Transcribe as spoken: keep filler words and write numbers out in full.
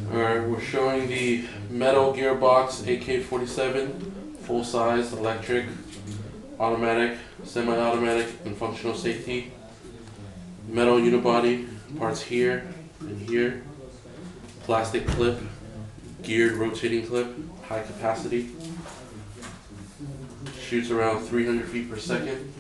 Alright, we're showing the metal gearbox A K forty-seven, full size, electric, automatic, semi-automatic, and functional safety. Metal unibody, parts here and here. Plastic clip, geared rotating clip, high capacity. Shoots around three hundred feet per second.